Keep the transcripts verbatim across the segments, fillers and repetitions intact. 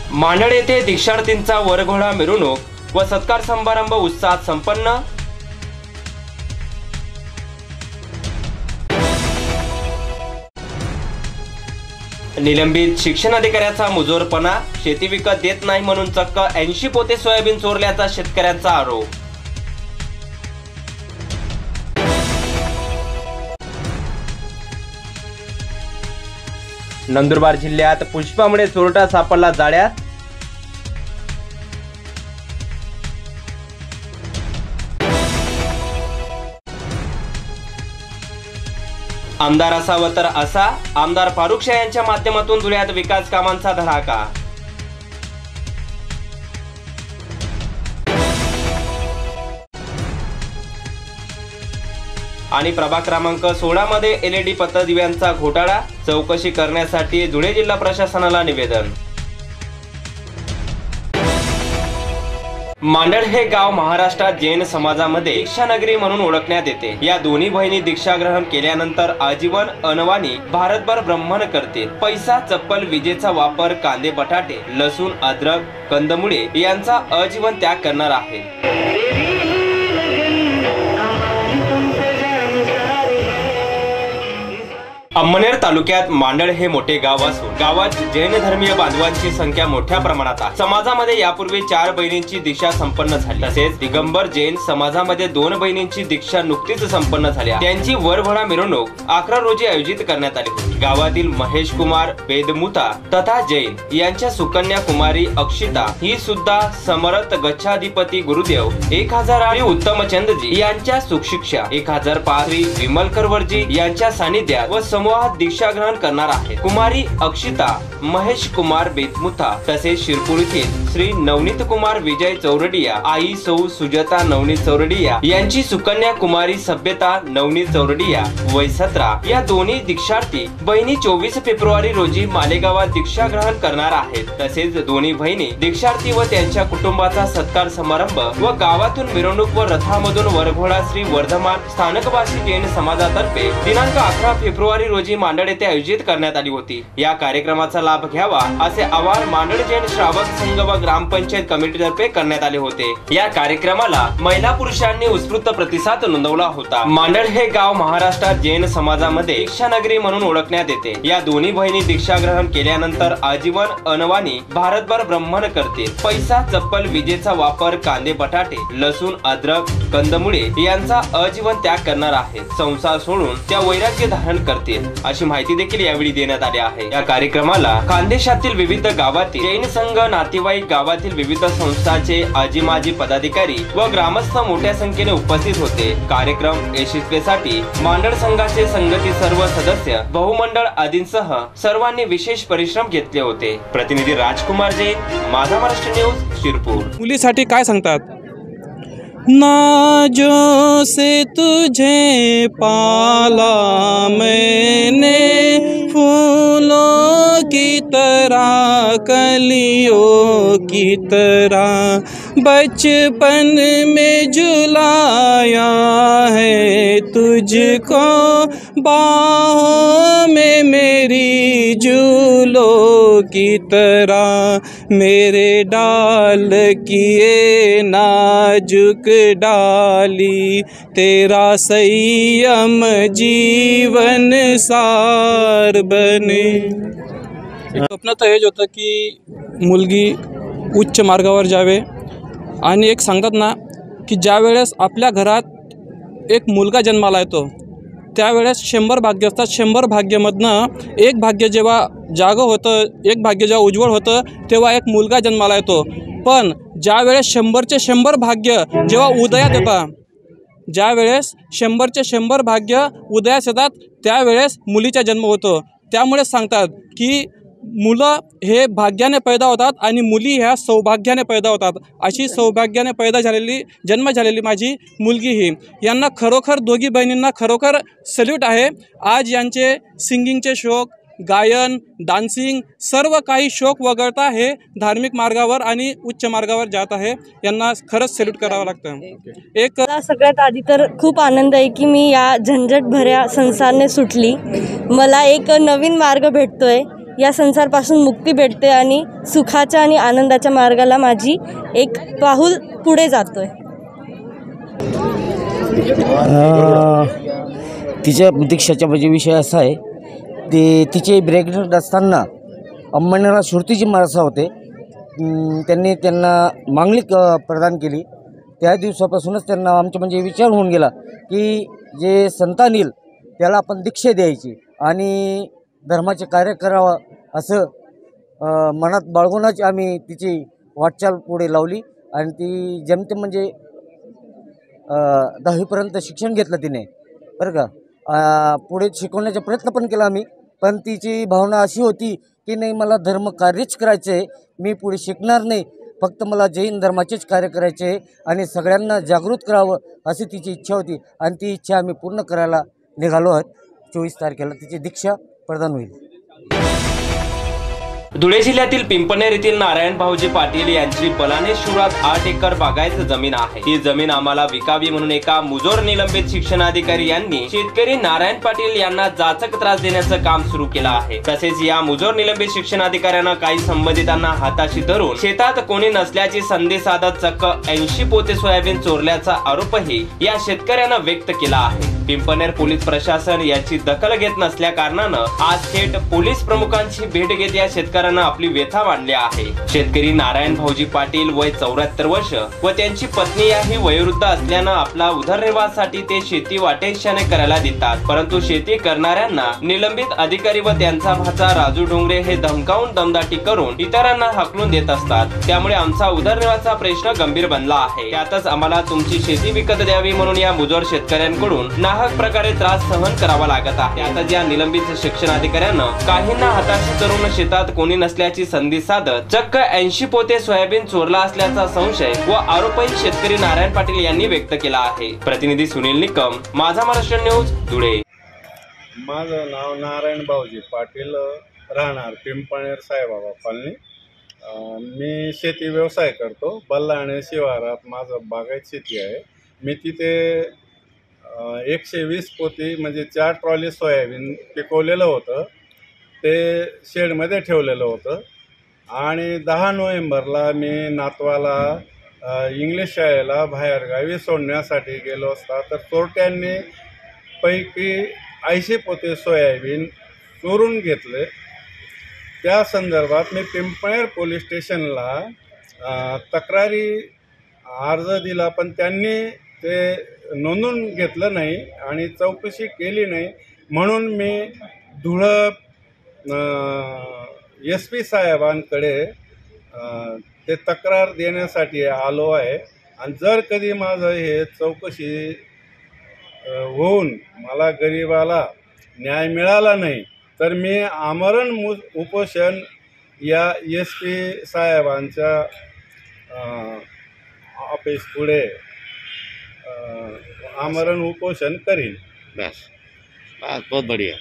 मांडळ येथे दीक्षार्थींचा वरघोडा मिरवणूक व सत्कार समारंभ उत्साहात संपन्न। निलंबित शिक्षण अधिकाऱ्याचा मुजोरपणा, शेती विकत देत नाही म्हणून चक्क ऐंशी पोते सोयाबीन चोरल्याचा शेतकऱ्यांचा आरोप। नंदुरबार जिल्ह्यात पुष्पामुळे चोरटा सापडला जाळ्यात। आमदार असावा तर असा, आमदार फारुख शाह यांच्या माध्यमातून धुळ्यात विकास कामांचा धडाका। आणि प्रभाग क्रमांक सोळा मध्ये एलईडी पथदिव्यांचा घोटाळा, चौकशी करण्यासाठी धुळे जिल्हा प्रशासनाला निवेदन। मांडळ हे गाव महाराष्ट्रात जैन समाजामध्ये दीक्षानगरी म्हणून ओळखण्यात येते। या दोन्ही बहिणी दीक्षा ग्रहण केल्यानंतर आजीवन अनवाणी भारतभर ब्रह्मण करतील। पैसा, चप्पल, विजेचा वापर, कांदे, बटाटे, लसूण, अद्रक, कंदमुळे यांचा आजीवन त्याग करणार आहेत। अंमनेर तालुक्यात मांडळ हे मोठे गाव असून गावात जैन धर्मीय बांधवांची संख्या मोठ्या प्रमाणात आहे। समाजामध्ये यापूर्वी चार बहिणींची दीक्षा संपन्न झाली, तसेच दिगंबर जैन समाजामध्ये दोन बहिणींची दीक्षा नुकतीच संपन्न झाली। त्यांची वरघोडा मिरवणूक अकरा रोजी आयोजित करण्यात आली होती। गावातील महेश कुमार बेदमुता तथा जैन यांच्या सुकन्या कुमारी अक्षिता ही सुद्धा समर्थ गच्छाधिपती गुरुदेव एक हजार आणि उत्तमचंदजी यांच्या सुशिक्षा एक हजार पाच विमलकरवरजी यांच्या सानिध्यात व समूहात दीक्षा ग्रहण करणार आहे। कुमारी अक्षिता महेश कुमार बेदमुता तसेच शिरपूर येथील श्री नवनीत कुमार विजय चौरडिया आई सौ सुजाता नवनीत चौरडिया यांची सुकन्या कुमारी सभ्यता नवनीत चौरडिया वय सतरा या दोन्ही दीक्षार्थी बहिणी चोवीस फेब्रुवारी रोजी मालेगावात दीक्षा ग्रहण करणार आहेत। तसेच दोन्ही बहिणी दीक्षार्थी व त्यांच्या कुटुंबाचा सत्कार समारंभ व गावातून मिरवणूक व रथामधून वरघोडा श्री वर्धमान स्थानकवासी जैन समाजातर्फे दिनांक अकरा फेब्रुवारी रोजी मांडळ येथे आयोजित करण्यात आली होती। या कार्यक्रमाचा लाभ घ्यावा असे आवाहन मांडळ जैन श्रावक संघ व ग्रामपंचायत कमिटीतर्फे करण्यात आले होते। या कार्यक्रमाला महिला पुरुषांनी उत्स्फूर्त प्रतिसाद नोंदवला होता। मांडळ हे गाव महाराष्ट्रात जैन समाजामध्ये दीक्षानगरी म्हणून ओळखण्यात येते। या दोन्ही बहिणी दीक्षा ग्रहण केल्यानंतर आजीवन अनवाणी भारतभर ब्रह्मण करतील। पैसा, चप्पल, विजेचा वापर, कांदे, बटाटे, लसूण, अद्रक, कंदमुळे यांचा आजीवन त्याग करणार आहेत। संसार सोडून त्या वैराग्य धारण करतील अशी माहिती देखील यावेळी देण्यात आली आहे। या कार्यक्रमाला खानदेशातील विविध गावातील जैन संघ, नातेवाईक, गावातील विविध संस्थांचे आजी माजी पदाधिकारी व ग्रामस्थ मोठ्या संख्येने उपस्थित होते। कार्यक्रम यशस्वीसाठी मांडळ संघाचे संघातील सर्व सदस्य, बहुमंडळ आदींसह सर्वांनी विशेष परिश्रम घेतले होते। प्रतिनिधी राजकुमार जैन, माझा महाराष्ट्र न्यूज, शिरपूर। मुलीसाठी काय सांगतात? नाजों से तुझे पाला मैंने, फूलों की तरह कलियों की तरह बचपन में झुलाया है तुझको, बाहों में मेरी झूलों की तरह मेरे डाल किए नाजुक डाली, तेरा संयम जीवन सार बने। स्वप्न तर हेच होतं की मुलगी उच्च मार्गावर जावे आणि एक सांगतात ना की ज्या वेळेस आपल्या घरात एक मुलगा जन्माला येतो त्यावेळेस शंभर भाग्य असतात। शंभर भाग्यामधनं एक भाग्य जेव्हा जागं होतं, एक भाग्य जेव्हा उज्ज्वल होतं तेव्हा एक मुलगा जन्माला येतो। पण ज्या वेळेस शंभरचे शंभर भाग्य जेव्हा उदयात येतात, ज्या वेळेस शंभरचे शंभर भाग्य उदयास येतात त्यावेळेस मुलीचा जन्म होतो। त्यामुळे सांगतात की मुलं हे भाग्याने पैदा होतात आणि मुली ह्या सौभाग्याने पैदा होतात। अशी सौभाग्याने पैदा झालेली, जन्म झालेली माझी मुलगी ही, यांना खरोखर दोघी बहिणींना खरोखर सल्यूट आहे। आज यांचे सिंगिंगचे शौक, गायन, डान्सिंग सर्व काही शौक वगळता हे धार्मिक मार्गावर आणि उच्च मार्गावर जात आहे। यांना खरंच सल्यूट करावं लागतं। एक सगळ्यात आधी तर खूप आनंद आहे की मी या झंझट भऱ्या संसाराने सुटली, मला एक नवीन मार्ग भेटतोय। या संसारपासून मुक्ती भेटते आणि सुखाच्या आणि आनंदाच्या मार्गाला माझी एक पाऊल पुढे जातोय. तिच्या दीक्षाच्या म्हणजे विषय असा आहे, ते तिचे प्रेग्नंट असताना अंमनेरा सुरतीजी महाराज होते, त्यांनी त्यांना मांगलिक प्रदान केली. त्या दिवसापासूनच त्यांना आमच्या म्हणजे विचार होऊन गेला की जे संतान येईल त्याला आपण दीक्षा द्यायची आणि धर्माचे कार्य करावं असं मनात बाळगूनच आम्ही तिची वाटचाल पुढे लावली. आणि ती जमते म्हणजे दहावीपर्यंत शिक्षण घेतलं तिने, बरं का. पुढे शिकवण्याचा प्रयत्न पण केला आम्ही, पण तिची भावना अशी होती की नाही, मला धर्म कार्यच करायचं आहे, मी पुढे शिकणार नाही, फक्त मला जैन धर्माचेच कार्य करायचे आहे आणि सगळ्यांना जागृत करावं अशी तिची इच्छा होती. आणि ती इच्छा आम्ही पूर्ण करायला निघालो आहोत. चोवीस तारखेला तिची दीक्षा प्रदान होईल. धुळे जिल्ह्यातील पिंपणेर येथील नारायण भाऊजी पाटील यांची बलाने शिवरात आठ एकर बागायत जमीन आहे. ही जमीन आम्हाला विकावी म्हणून एका मुजोर निलंबित शिक्षणाधिकारी यांनी शेतकरी नारायण पाटील यांना जाचक त्रास देण्याचं काम सुरू केलं आहे. तसेच या मुजोर निलंबित शिक्षणाधिकाऱ्यांना काही संबंधितांना हाताशी धरून शेतात कोणी नसल्याची संधी साधत चक्क ऐंशी पोते सोयाबीन चोरल्याचा आरोपही या शेतकऱ्यानं व्यक्त केला आहे. पिंपणेर पोलीस प्रशासन याची दखल घेत नसल्या कारणानं आज थेट पोलीस प्रमुखांची भेट घेत या शेतकऱ्यांना आपली व्यथा मांडली आहे. शेतकरी नारायण भाऊजी पाटील वय चौऱ्याहत्तर वर्ष व त्यांची पत्नी याही वयोवृद्ध असल्यानं आपला उदरनिर्वाहासाठी ते शेती वाटेशाने करायला देतात. परंतु शेती करणाऱ्यांना निलंबित अधिकारी व त्यांचा भाचा राजू डोंगरे हे धमकावून दमदाटी करून इतरांना हाकलून देत असतात. त्यामुळे आमचा उदरनिर्वाहाचा प्रश्न गंभीर बनला आहे. त्यातच आम्हाला तुमची शेती विकत द्यावी म्हणून या मुजोर शेतकऱ्यांकडून नाहक प्रकारे त्रास सहन करावा लागत आहे. त्यातच या निलंबित शिक्षणाधिकाऱ्यांना काहींना हाताशी धरून शेतात कोणी नसल्याची संधी साधत चक्क ऐंशी पोते सोयाबीन चोरला असल्याचा संशय व आरोपही शेतकरी नारायण पाटील यांनी व्यक्त केला आहे. प्रतिनिधी सुनील निकम, माझा महाराष्ट्र न्यूज, धुळे. माझं नाव नारायण भाऊजी पाटील, राहणार पिंपणेर साईबाबा कॉलनी. मी शेती व्यवसाय करतो. बल्लाणे शिवारात माझं बागायत शेती आहे. मी तिथे एकशे वीस पोती म्हणजे चार ट्रॉली सोयाबीन पिकवलेलं होतं, ते शेडमध्ये ठेवलेलं होतं. आणि दहा नोव्हेंबरला मी नातवाला इंग्लिश शाळेला बाहेरगावी सोडण्यासाठी गेलो असता तर चोरट्यांनी पैकी ऐंशी पोते सोयाबीन चोरून घेतले. त्या संदर्भात मी पिंपणेर पोलीस स्टेशनला तक्रारी अर्ज दिला, पण त्यांनी ते नोंदवून घेतलं नाही आणि चौकशी केली नाही. म्हणून मी धुळं एस पी साहेबांकडे ते तक्रार देण्यासाठी आलो आहे. आणि जर कधी माझं हे चौकशी होऊन मला गरिबाला न्याय मिळाला नाही तर मी आमरण मु उपोषण या एस पी साहेबांच्या ऑफिस पुढे आमरण उपोषण करीन. बस बहुत बढ़िया.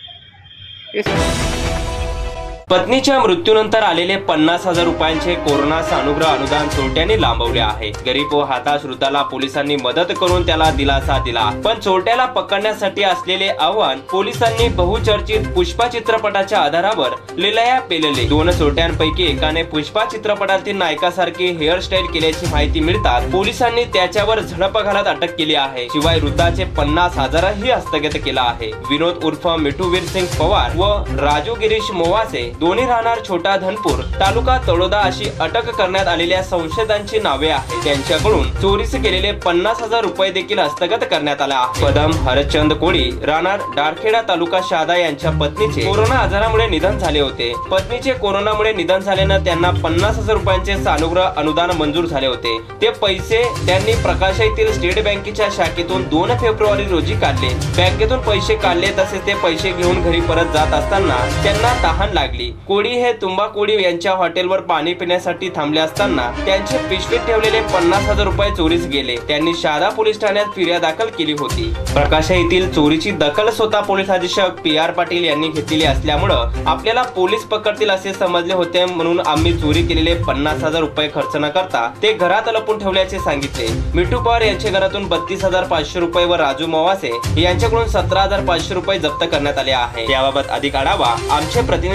पत्नीच्या मृत्यूनंतर आलेले पन्नास हजार रुपयांचे कोरोना सानुग्रह अनुदान चोरट्यांनी लांबवले आहे. गरीब व हाताश वृद्धाला पोलिसांनी मदत करून त्याला दिलासा दिला, पण चोरट्याला पकडण्यासाठी असलेले आव्हान पोलिसांनी बहुचर्चित पुष्पा चित्रपटाच्या आधारावर लिलाया पेलले. दोन चोरट्यांपैकी एकाने पुष्पा चित्रपटातील नायकासारखी हेअरस्टाईल केल्याची माहिती मिळताच पोलिसांनी त्याच्यावर झडप घालत अटक केली आहे. शिवाय वृद्धाचे पन्नास हजारही हस्तगत केला आहे. विनोद उर्फ मिठू सिंग पवार व राजू गिरीश मोवासे दोन्ही राहणार छोटा धनपूर तालुका तळोदा अशी अटक करण्यात आलेल्या संशयितांची नावे आहेत. त्यांच्याकडून चोरीस केलेले पन्नास हजार रुपये देखील हस्तगत करण्यात आले आहे. पदम हरचंद कोळी राहणार डारखेडा तालुका शहादा यांच्या पत्नीचे कोरोना आजारामुळे निधन झाले होते. पत्नीचे कोरोनामुळे निधन झाल्यानं त्यांना पन्नास हजार रुपयांचे सानुग्रह अनुदान मंजूर झाले होते. ते पैसे त्यांनी प्रकाशा येथील स्टेट बँकेच्या शाखेतून दोन फेब्रुवारी रोजी काढले. बँकेतून पैसे काढले तसेच ते पैसे घेऊन घरी परत जात असताना त्यांना तहान लागली. कोळी हे तुंबा कोळी यांच्या हॉटेलवर पाणी पिण्यासाठी थांबले असताना त्यांचे पिशवीत ठेवलेले पन्नास हजार रुपये चोरीस गेले. त्यांनी शहादा पोलीस ठाण्यात फिर्याद दाखल केली होती. प्रकाशा येथील चोरीची दखल स्वतः पोलीस अधीक्षक पी आर पाटील यांनी घेतलेली असल्यामुळं आपल्याला पोलीस पकडतील असे समजले होते, म्हणून आम्ही चोरी केलेले पन्नास हजार रुपये खर्च न करता ते घरात लपून ठेवल्याचे सांगितले. मिठू पवार यांच्या घरातून बत्तीस हजार पाचशे रुपये व राजू मवासे यांच्याकडून सतरा हजार पाचशे रुपये जप्त करण्यात आले आहे. याबाबत अधिक आढावा आमचे प्रतिनिधी विजय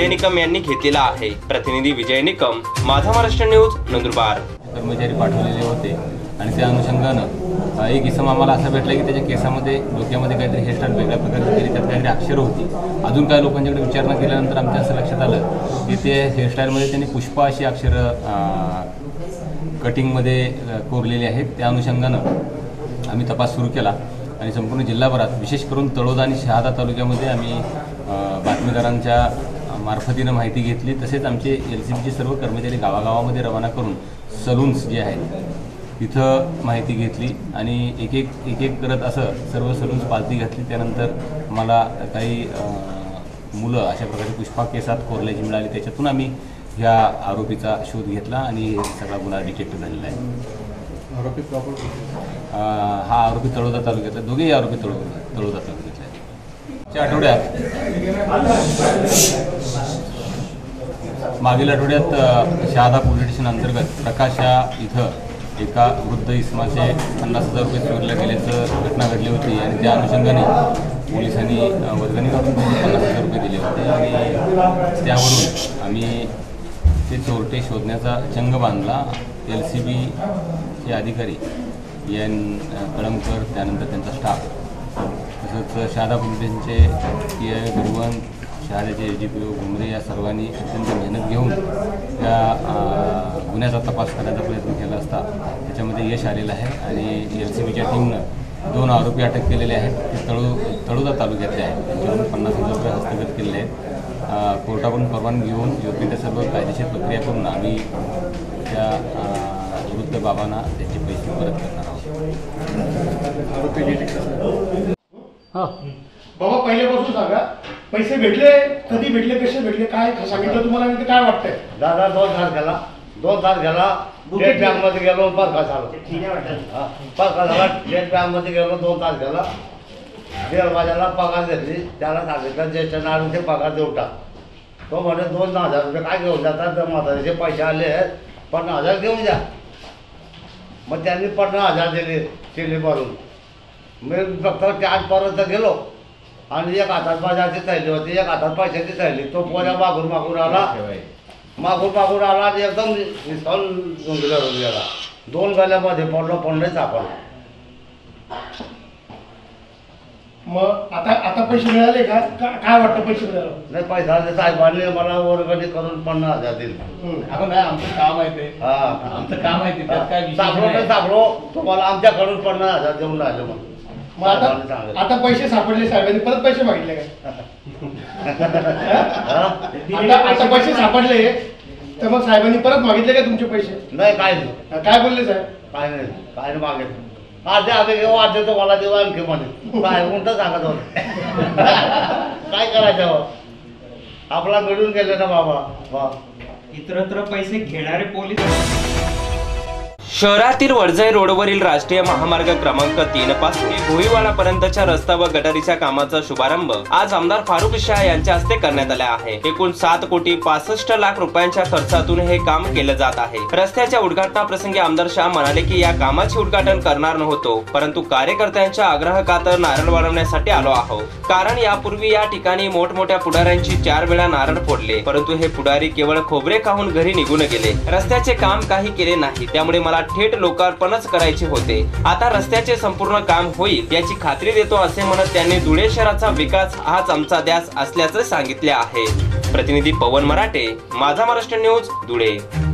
विजय निकम यांनी घेतलेला आहे। प्रतिनिधी विजय निकम, माझा महाराष्ट्र न्यूज, नंदुरबार। कर्मचारी पाठवलेले होते आणि त्या अनुषंगानं एक इसम आम्हाला असा भेटला की त्याच्या केसामध्ये डोक्यामध्ये काहीतरी हेअरस्टाईल वेगळ्या प्रकारची केली, त्यात काहीतरी अक्षरं होती। अजून काही लोकांच्याकडे विचारणा केल्यानंतर आमच्या असं लक्षात आलं की ते हेअरस्टाईलमध्ये त्यांनी पुष्पा अशी अक्षरं कटिंगमध्ये कोरलेली आहेत। त्या अनुषंगानं आम्ही तपास सुरू केला आणि संपूर्ण जिल्हाभरात विशेष करून तळोदा आणि शहादा तालुक्यामध्ये आम्ही बातमीदारांच्या मार्फतीनं माहिती घेतली। तसेच आमचे एल सी बीचे सर्व कर्मचारी गावागावामध्ये रवाना करून सलून्स जे आहेत तिथं माहिती घेतली आणि एक एक एक एक करत असं सर्व सलून्स पालती घातली। त्यानंतर मला काही मुलं अशा प्रकारे पुष्पा केसात कोरल्याची मिळाली, त्याच्यातून आम्ही ह्या आरोपीचा शोध घेतला आणि सगळा गुन्हा डिटेक्ट झालेला आहे। आरोपी हा आरोपी तळोदा तालुक्यातला, दोघेही आरोपी तळोदा तळोदा तालुक्यातले आहेत। च्या आठवड्यात मागील आठवड्यात शहादा पोलीस स्टेशन अंतर्गत प्रकाशा इथं एका वृद्ध इसमाचे पन्नास हजार रुपये चोरल्या गेल्याचं घटना घडली होती आणि त्या अनुषंगाने पोलिसांनी वर्गणी काढून पन्नास हजार रुपये दिले होते आणि त्यावरून आम्ही ते चोरटे शोधण्याचा चंग बांधला। एल सी बीचे अधिकारी एन कळमकर, त्यानंतर त्यांचा स्टाफ, तसंच शहादा पोलीस स्टेशनचे पी आय गुरुवन, शहाद्याचे A G P O Ghumare या सर्वांनी अत्यंत मेहनत घेऊन या गुन्ह्याचा तपास करण्याचा प्रयत्न केला असता त्याच्यामध्ये यश आलेलं आहे आणि एल सी बीच्या टीमनं दोन आरोपी अटक केलेले आहेत। ते तळू तळोदा तालुक्यातले आहेत, त्यांच्याकडून पन्नास हजार रुपये हस्तगत केलेले आहेत। कोर्टाकडून परवानगी घेऊन योग्य त्या सर्व कायदेशीर प्रक्रिया करून आम्ही त्या वृद्ध बाबांना त्याचे पैसे परत करणार आहोत। हां बाबा, पहिल्यापासून सांगा, पैसे भेटले कधी भेटले, कसे भेटले, काय सांगितलं तुम्हाला आणि काय वाटतंय? दादा दोन तास गेला दोन तास गेला स्टेट बँकमध्ये गेलो, परका झालो परका झाला स्टेट बँकमध्ये गेलो, दोन तास गेला। दीड वाजायला पगार घेतली, त्याला सांगितलं ज्येष्ठ नागरिक पगार देऊ टाक। तो म्हणे दोन हजार रुपये काय घेऊन जातात, म्हातारीचे पैसे आले आहेत, पन्नास हजार घेऊन द्या। मग त्यांनी पन्नास हजार दिले शिली भरून। मी फक्त चारपर्यंत गेलो आणि एक हातात बाजारची थैली होती, एक हातात पैशाची थैली। तो पोऱ्या मागून मागून आला मागून मागून आला आणि एकदम निसळून गेला। दोन गल्यामध्ये पडलो, पडले सापडलं। मग आता आता पैसे मिळाले का? काय वाटतं पैसे मिळाले? नाही, पैसा साहेबांनी मला वर्गणी करून पन्नास हजार दिले। आपण नाही, आमचं काम आहे ते, हा आमचं काम आहे ते, त्यात काय सापडलो नाही सापडलो, तुम्हाला आमच्याकडून पन्नास हजार देऊन राहिले। मग मग आता आता पैसे सापडले, साहेबांनी परत पैसे मागितले का? आता आता पैसे सापडले तर मग साहेबांनी परत मागितले का तुमचे पैसे? नाही, काय नाही। काय बोलले साहेब? काय नाही, काय नाही मागितलं। अर्धे अर्धे घेऊ, अर्धे तो मला देऊ आणखी मध्ये काय कोणतं सांगत होतं। काय करायचं, आपला मिळून गेले ना बाबा। इतरत्र पैसे घेणारे पोलीस शहरातील वडजाई रोडवरील राष्ट्रीय महामार्ग क्रमांक तीन पासून भोईवाडा पर्यंतच्या रस्ता व गटारीच्या कामाचा शुभारंभ आज आमदार फारुख शाह यांच्या हस्ते करण्यात आला आहे। एकूण सात कोटी पासष्ट लाख रुपयांच्या खर्चातून हे काम केलं जात आहे। रस्त्याच्या उद्घाटनाप्रसंगी आमदार शाह म्हणाले की या कामाचे उद्घाटन करणार नव्हतो, परंतु कार्यकर्त्यांच्या आग्रहाखातर नारळ वाढवण्यासाठी आलो आहोत। कारण यापूर्वी या ठिकाणी मोठमोठ्या पुढाऱ्यांची चार वेळा नारळ फोडले, परंतु हे पुढारी केवळ खोबरे खाऊन घरी निघून गेले। रस्त्याचे काम काही केले नाही, त्यामुळे मला थेट लोकार्पणच करायचे होते। आता रस्त्याचे संपूर्ण काम होईल याची खात्री देतो असे म्हणत त्यांनी धुळे शहराचा विकास हाच आमचा ध्यास असल्याचे सांगितले आहे। प्रतिनिधी पवन मराठे, माझा महाराष्ट्र न्यूज, धुळे।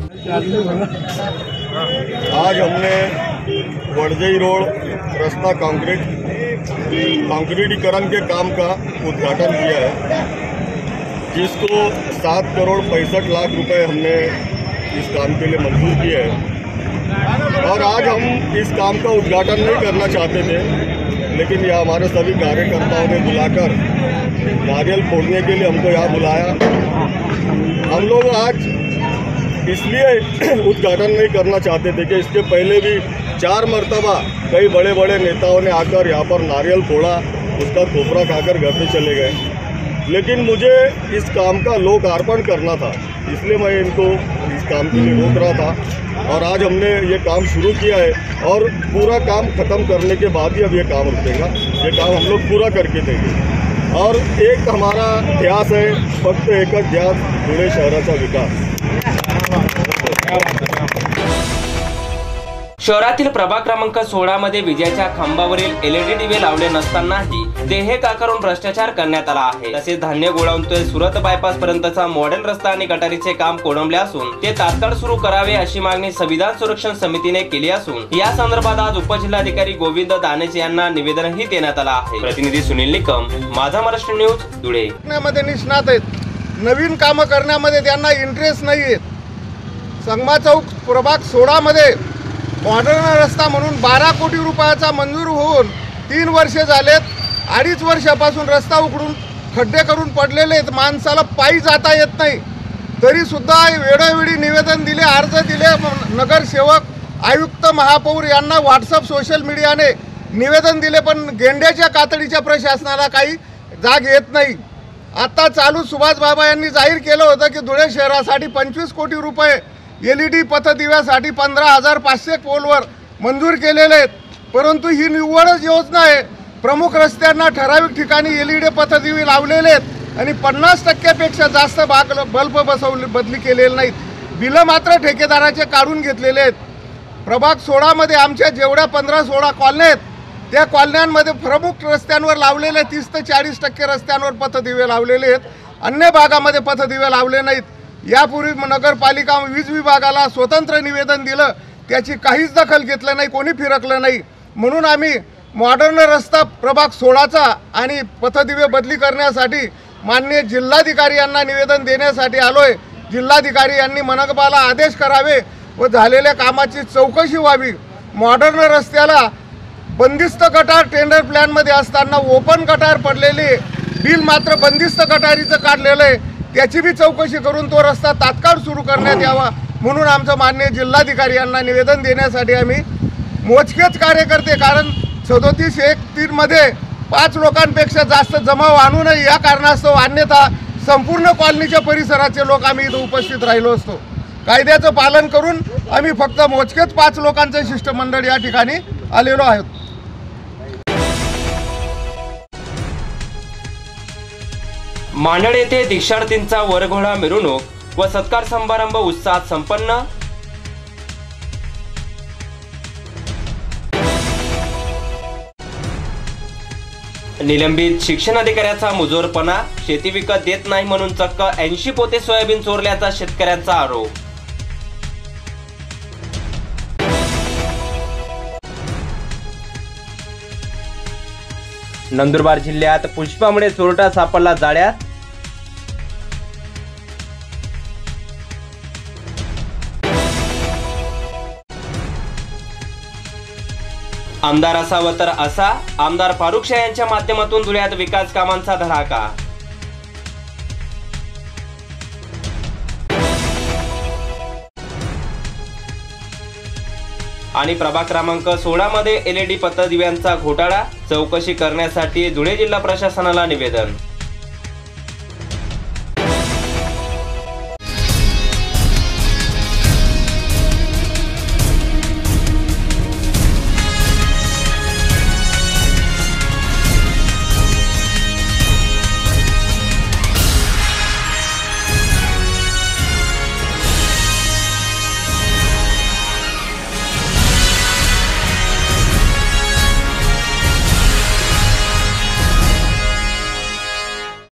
आज हमने वडजई रोड रास्ता कंक्रीट कंक्रीटीकरण के काम का उद्घाटन किया है, जिसको सात करोड़ पैंसठ लाख रुपए हमने इस काम के लिए मंजूर किए हैं। और आज हम इस काम का उद्घाटन नहीं करना चाहते थे, लेकिन यह हमारे सभी कार्यकर्ताओं ने बुलाकर नारियल फोड़ने के लिए हमको यहाँ बुलाया। हम लोग आज इसलिए उद्घाटन नहीं करना चाहते थे कि इसके पहले भी चार मरतबा कई बड़े बड़े नेताओं ने आकर यहाँ पर नारियल फोड़ा, उसका खोपरा खाकर घर पे चले गए। लेकिन मुझे इस काम का लोकार्पण करना था, इसलिए मैं इनको इस काम के लिए रोक रहा था। और आज हमने ये काम शुरू किया है और पूरा काम ख़त्म करने के बाद ही अब ये काम रुकेगा। ये काम हम लोग पूरा करके देंगे। और एक हमारा ध्यास है, फक्त एकच ध्यास, धुळे शहराचा विकास। शहरातील प्रभाग क्रमांक सोळा मध्ये विजेच्या खांबावरील एलईडी दिवे लावले नसतानाही देहे का करून भ्रष्टाचार करण्यात आला आहे। तसेच धान्य गोडाऊन ते सुरत बायपास पर्यंतचा मॉडर्न रस्ता आणि गटारीचे काम कोळंबले असून ते तात्काळ सुरू करावे अशी मागणी संविधान संरक्षण समितीने केली असून या संदर्भात आज उपजिल्हाधिकारी गोविंद दानेचे यांना निवेदनही देण्यात आला आहे। प्रतिनिधी सुनील निकम, माझा महाराष्ट्र न्यूज, धुळे। मध्ये निष्णात आहेत, नवीन कामं करण्यामध्ये त्यांना इंटरेस्ट नाही आहे। संगमा चौक प्रभाग सोळा मध्ये मॉडर्न रस्ता म्हणून बारा कोटी रुपयाचा मंजूर होऊन तीन वर्ष झालेत। अडीच वर्षापासून रस्ता उघडून खड्डे करून पडलेले आहेत, माणसाला पायी जाता येत नाही। तरी सुद्धा वेळोवेळी निवेदन दिले, अर्ज दिले, नगरसेवक, आयुक्त, महापौर यांना व्हॉट्सअप, सोशल मीडियाने निवेदन दिले, पण गेंड्याच्या कातडीच्या प्रशासनाला काही जाग येत नाही। आता चालू सुभाष बाबा यांनी जाहीर केलं होतं की धुळे शहरासाठी पंचवीस कोटी रुपये एल ई डी पथदिव्यासाठी पंधरा हजार पाचशे पोलवर मंजूर केलेले आहेत, परंतु ही निव्वळच योजना आहे। प्रमुख रस्त्यांना ठराविक ठिकाणी एल ई डी पथदिवे लावलेले आहेत आणि पन्नास टक्क्यापेक्षा जास्त भाग बल्ब बसवले बदली केलेले नाहीत। बिलं मात्र ठेकेदाराचे काढून घेतलेले आहेत। प्रभाग सोळामध्ये आमच्या जेवढ्या पंधरा सोळा कॉलन्या आहेत त्या कॉलन्यांमध्ये प्रमुख रस्त्यांवर लावलेले तीस ते चाळीस टक्के रस्त्यांवर पथदिवे लावलेले आहेत, अन्य भागामध्ये पथदिवे लावले नाहीत। यापूर्वी नगरपालिका वीज विभागाला स्वतंत्र निवेदन दिलं, त्याची काहीच दखल घेतलं नाही, कोणी फिरकलं नाही। म्हणून आम्ही मॉडर्न रस्ता प्रभाग सोळाचा आणि पथदिवे बदली करण्यासाठी माननीय जिल्हाधिकारी यांना निवेदन देण्यासाठी आलोय। जिल्हाधिकारी यांनी मनपाला आदेश करावे व झालेल्या कामाची चौकशी व्हावी। मॉडर्न रस्त्याला बंदिस्त गटार टेंडर प्लॅनमध्ये असताना ओपन गटार पडलेले, बिल मात्र बंदिस्त गटारीचं काढलेलं आहे, त्याची बी चौकशी करून तो रस्ता तात्काळ सुरू करण्यात यावा म्हणून आमचं माननीय जिल्हाधिकारी यांना निवेदन देण्यासाठी आम्ही मोजकेच कार्यकर्ते, कारण सदोतीस एक तीन मध्ये पाच लोकांपेक्षा जास्त जमाव आणू नये या कारणास्तव, अन्यथा संपूर्ण कॉलनीच्या परिसराचे लोक आम्ही इथं उपस्थित राहिलो असतो। कायद्याचं पालन करून आम्ही फक्त मोजकेच पाच लोकांचं शिष्टमंडळ या ठिकाणी आलेलो आहोत। मांडळ येथे दीक्षार्थींचा वरघोडा मिरवणूक व सत्कार समारंभ उत्साहात संपन्न। निलंबित शिक्षण अधिकाऱ्याचा मुजोरपणा, शेती विकत देत नाही म्हणून चक्क ऐंशी पोते सोयाबीन चोरल्याचा शेतकऱ्यांचा आरोप। नंदुरबार जिल्ह्यात पुष्पामुळे चोरटा सापडला जाळ्यात। आमदार असावं तर असा, आमदार फारुख शाह यांच्या माध्यमातून धुळ्यात विकास कामांचा धडाका। आणि प्रभाग क्रमांक सोळा मध्ये एल ई डी पथदिव्यांचा घोटाळा, चौकशी करण्यासाठी धुळे जिल्हा प्रशासनाला निवेदन।